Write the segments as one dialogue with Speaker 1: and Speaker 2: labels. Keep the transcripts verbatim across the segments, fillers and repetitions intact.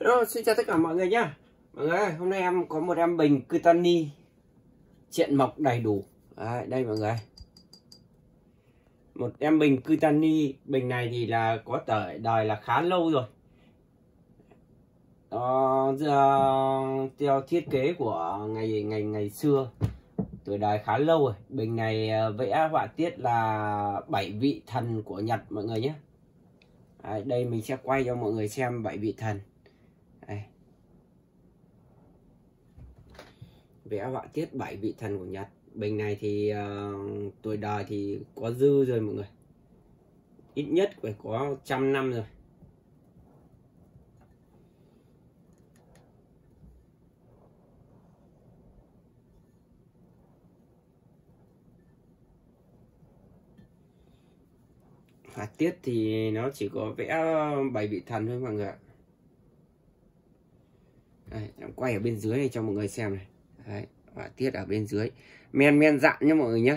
Speaker 1: Hello, xin chào tất cả mọi người nhá. Mọi người ơi, hôm nay em có một em bình Kutani triện mộc đầy đủ. Đấy, đây mọi người. Một em bình Kutani, bình này thì là có tuổi đời là khá lâu rồi. Đó, theo thiết kế của ngày ngày ngày xưa, tuổi đời khá lâu rồi. Bình này vẽ họa tiết là bảy vị thần của Nhật mọi người nhé. Đấy, đây mình sẽ quay cho mọi người xem bảy vị thần. Đây. Vẽ họa tiết bảy vị thần của Nhật. Bình này thì uh, tuổi đời thì có dư rồi mọi người, ít nhất phải có trăm năm rồi. Họa tiết thì nó chỉ có vẽ bảy vị thần thôi mọi người ạ. Đây, em quay ở bên dưới này cho mọi người xem này. Đấy, họa tiết ở bên dưới. Men men dạn nhé mọi người nhé.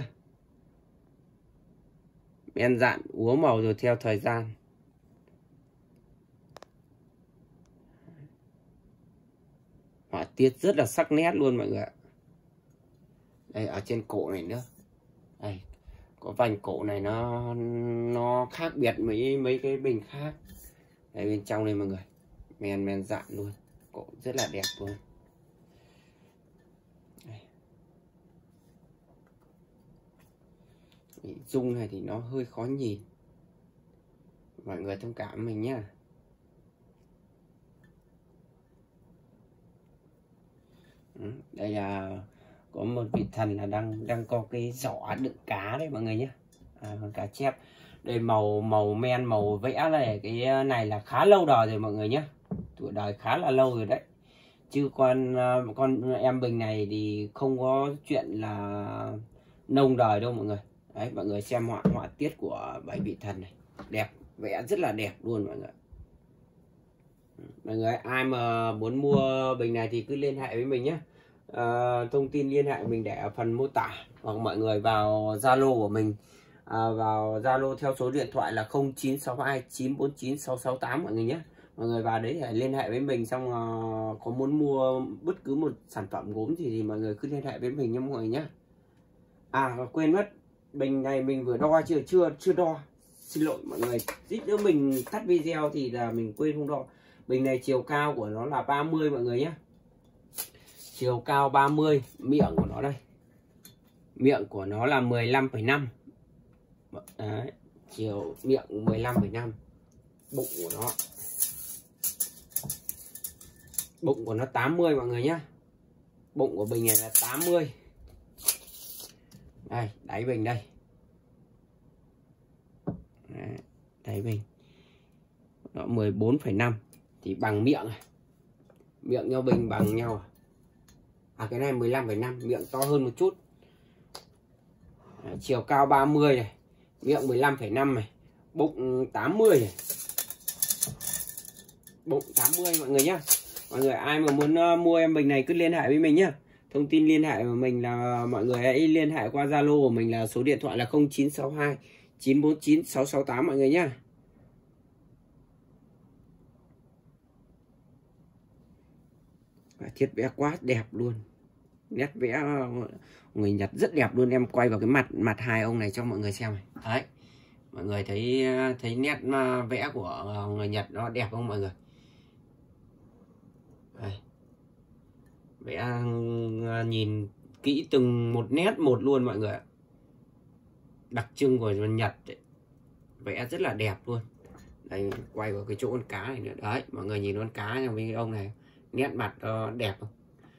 Speaker 1: Men dạn úa màu rồi theo thời gian. Họa tiết rất là sắc nét luôn mọi người ạ. Đây, ở trên cổ này nữa. Đây, có vành cổ này nó nó khác biệt mấy mấy cái bình khác. Đây bên trong đây mọi người. Men men dạn luôn. Cổ rất là đẹp luôn. Dung này thì nó hơi khó nhìn, mọi người thông cảm mình nhá. Đây là có một vị thần là đang đang có cái giỏ đựng cá đấy mọi người nhé. À, con cá chép. Đây màu màu men màu vẽ này, cái này là khá lâu đời rồi mọi người nhé, tuổi đời khá là lâu rồi đấy. Chứ con con em bình này thì không có chuyện là nông đời đâu mọi người. Đấy, mọi người xem họa họa tiết của bảy vị thần này, đẹp, vẽ rất là đẹp luôn mọi người. Mọi người ai mà muốn mua bình này thì cứ liên hệ với mình nhé. À, thông tin liên hệ mình để ở phần mô tả, hoặc mọi người vào Zalo của mình, à, vào Zalo theo số điện thoại là không chín sáu hai chín bốn chín sáu sáu tám mọi người nhé. Mọi người vào đấy để liên hệ với mình, xong uh, có muốn mua bất cứ một sản phẩm gốm gì thì mọi người cứ liên hệ với mình nhé mọi người nhé. À quên mất, bình này mình vừa đo chưa chưa chưa đo, xin lỗi mọi người, ít nữa mình tắt video thì là mình quên không đo. Bình này chiều cao của nó là ba mươi mọi người nhé, chiều cao ba mươi. Miệng của nó đây, miệng của nó là mười lăm phẩy năm. Đấy, chiều miệng mười lăm phẩy năm. Bụng của nó bụng của nó tám mươi mọi người nhé. Bụng của bình này là tám mươi. Đây, đáy bình đây. Đấy, đáy bình nó mười bốn phẩy năm thì bằng miệng này. Miệng nhau bình bằng nhau. À cái này mười lăm phẩy năm, miệng to hơn một chút. Đấy, chiều cao ba mươi này, miệng mười lăm phẩy năm này, bụng tám mươi này. Bụng tám mươi mọi người nhá. Mọi người ai mà muốn uh, mua em bình này cứ liên hệ với mình nhá. Thông tin liên hệ của mình là mọi người hãy liên hệ qua Zalo của mình là số điện thoại là không chín sáu hai chín bốn chín sáu sáu tám mọi người nhá. Thiết vẽ quá đẹp luôn. Nét vẽ người Nhật rất đẹp luôn. Em quay vào cái mặt mặt hai ông này cho mọi người xem này. Đấy. Mọi người thấy thấy nét vẽ của người Nhật nó đẹp không mọi người? Đây. Vẽ nhìn kỹ từng một nét một luôn mọi người ạ. Đặc trưng của Nhật ấy. Vẽ rất là đẹp luôn. Đây, quay vào cái chỗ con cá này nữa. Đấy, mọi người nhìn con cá với ông này, nét mặt nó đẹp không?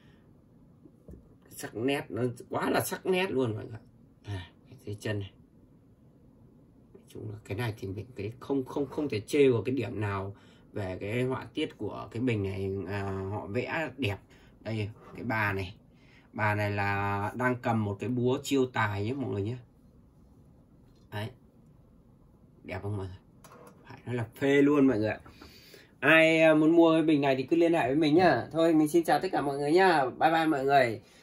Speaker 1: Sắc nét nó quá là sắc nét luôn mọi người. À, cái dưới chân này. Nói chung là cái này thì mình cái không không không thể chê vào cái điểm nào về cái họa tiết của cái bình này. À, họ vẽ đẹp. Đây cái bà này, bà này là đang cầm một cái búa chiêu tài nhé mọi người nhé. Đấy, đẹp không mọi người? Phải nói là phê luôn mọi người ạ. Ai muốn mua cái bình này thì cứ liên hệ với mình nhá. Thôi mình xin chào tất cả mọi người nhá. Bye bye mọi người.